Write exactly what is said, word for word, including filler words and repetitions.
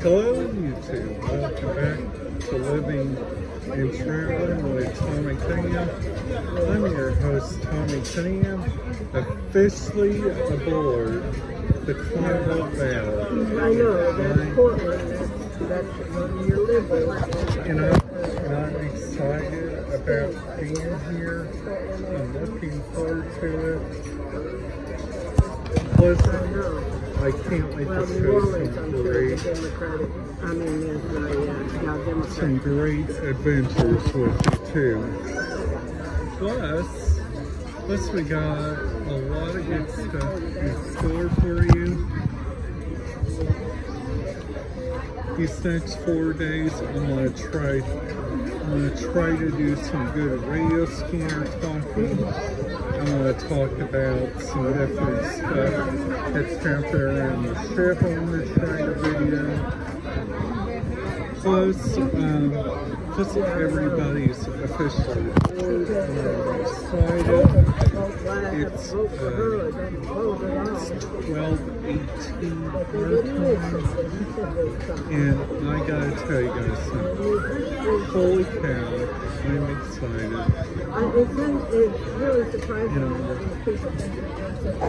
Hello YouTube, welcome back to Living and Traveling with Tommy Cunningham. I'm your host Tommy Cunningham, officially aboard the carnival valor. I know, that's Portland, that's, that's where you live. And I'm, and I'm excited about being here. I'm looking forward to it. Plus, I know. I can't wait Well, to New show Orleans, some I'm sure great, is a Democratic, I mean, is a, uh, yeah, Democratic. some great adventures with you too. Plus, plus we got a lot of good stuff in store for you. These next four days, I'm gonna try, I'm gonna try to do some good radio scanner talking. I'm gonna talk about some different stuff that's out there on the ship. I'm gonna try to video. Plus, um, plus everybody's officially uh, excited. It's, uh, it's twelve eighteen our time, and I gotta tell you guys something. Holy cow, I'm excited. I, it's, it's really surprising You know, when people think it's